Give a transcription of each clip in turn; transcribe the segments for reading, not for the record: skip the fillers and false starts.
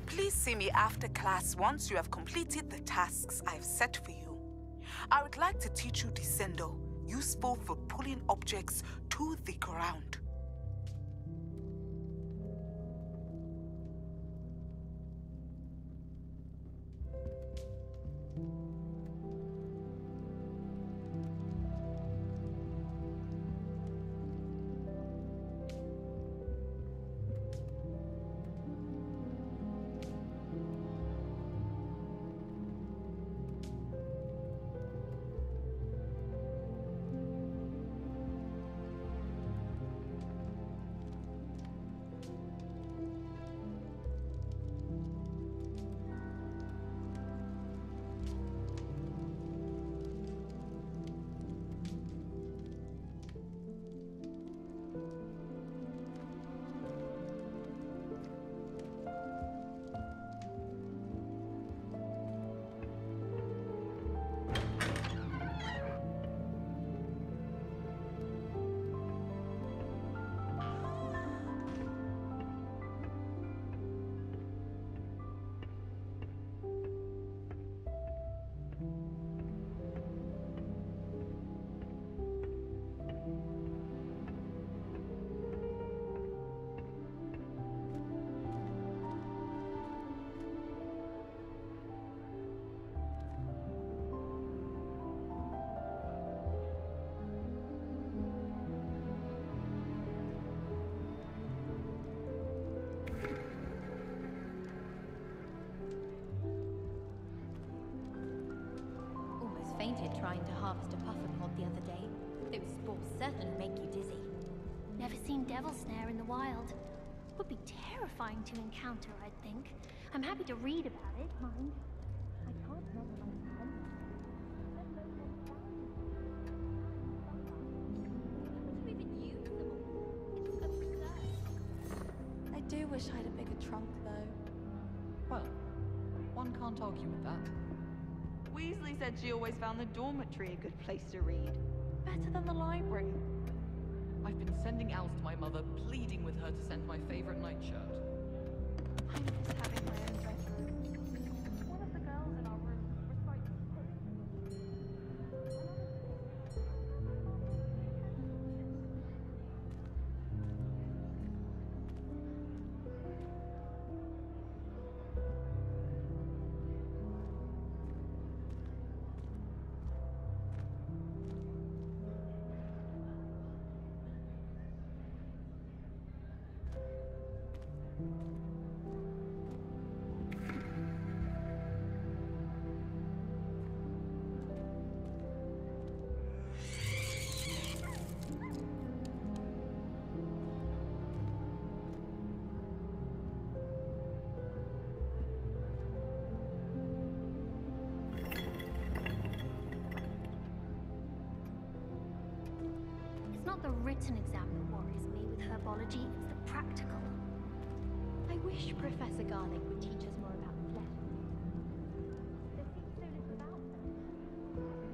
Please see me after class once you have completed the tasks I've set for you. I would like to teach you Descendo, useful for pulling objects to the ground. Fainted trying to harvest a pufferpod the other day. Those spores certainly make you dizzy. Never seen devil snare in the wild. Would be terrifying to encounter, I'd think. I'm happy to read about it, mind. I can't remember myself. To even use them all. It's absurd. I do wish I had a bigger trunk, though. Well, one can't argue with that. Weasley said she always found the dormitory a good place to read. Better than the library. I've been sending owls to my mother, pleading with her to send my favorite nightshirt. I miss having my own bedroom. One of the girls in our room recites It's not the written exam that worries me with herbology, it's the practical. I wish Professor Garlick would teach us more about flesh. There seems so little about them.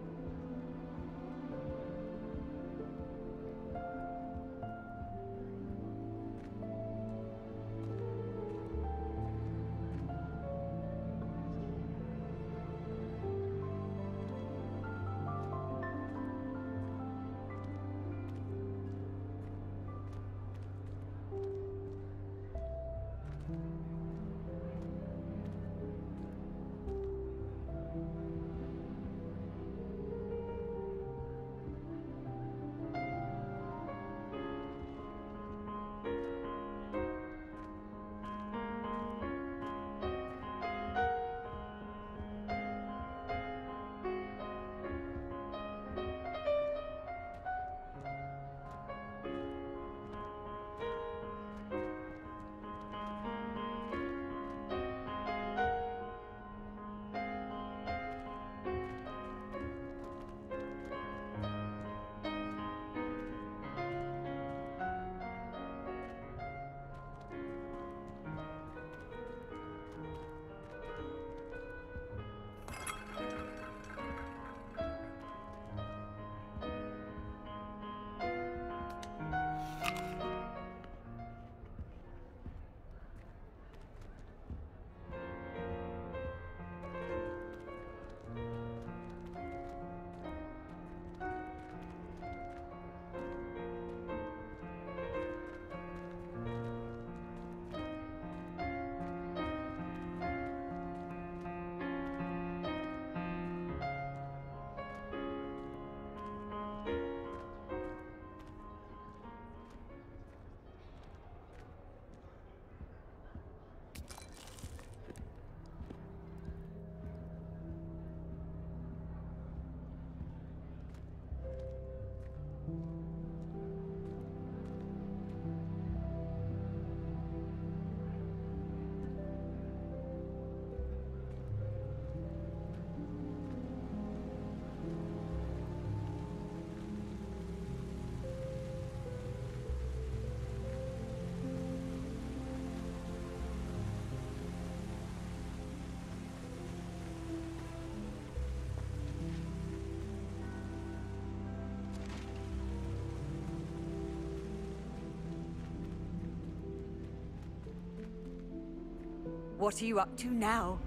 What are you up to now?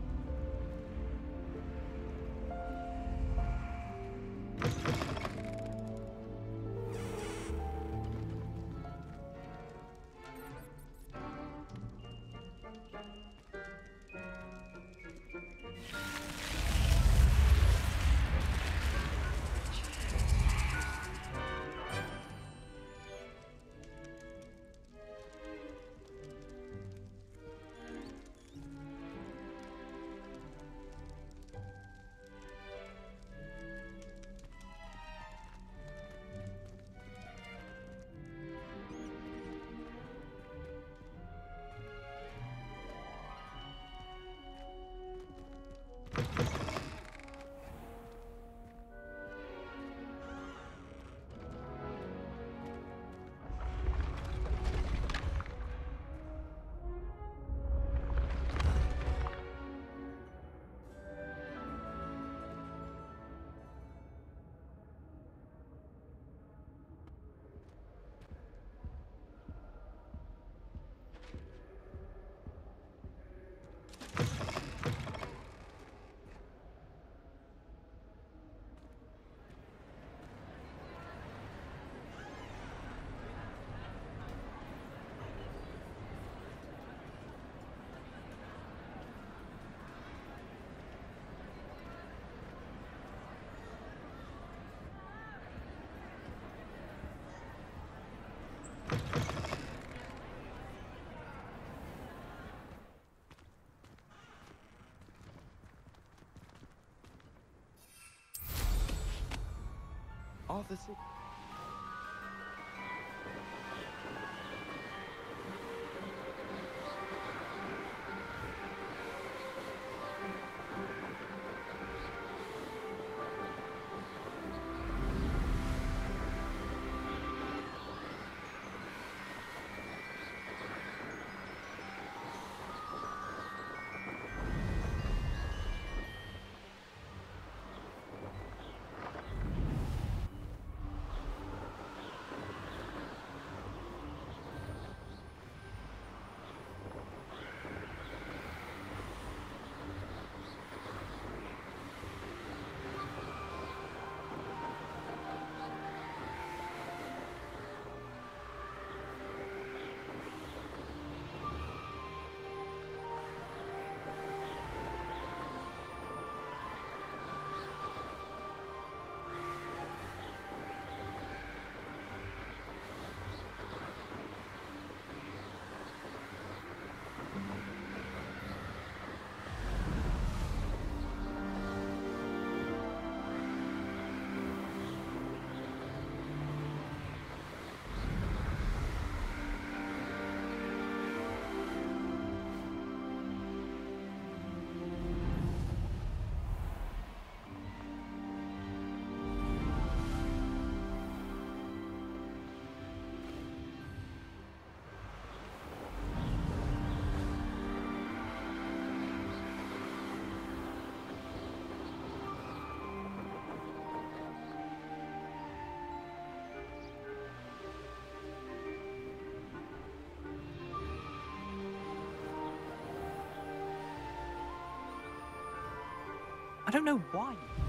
Arthur. I don't know why.